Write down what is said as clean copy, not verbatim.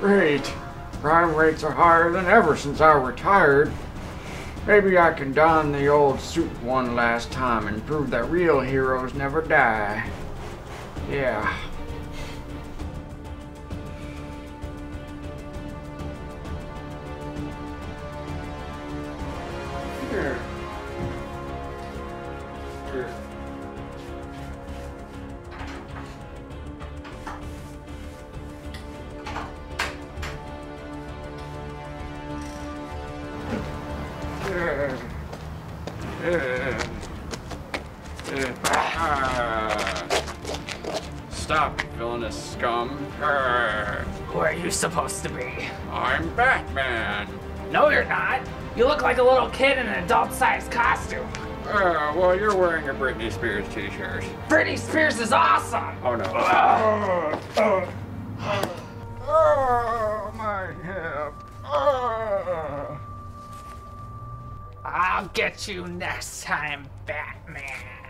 Great. Crime rates are higher than ever since I retired. Maybe I can don the old suit one last time and prove that real heroes never die. Yeah. Here. Here. Stop, villainous scum. Who are you supposed to be? I'm Batman. No, you're not. You look like a little kid in an adult-sized costume. Well, you're wearing a Britney Spears t-shirt. Britney Spears is awesome! Oh, no. Oh, my hip. I'll get you next time, Batman.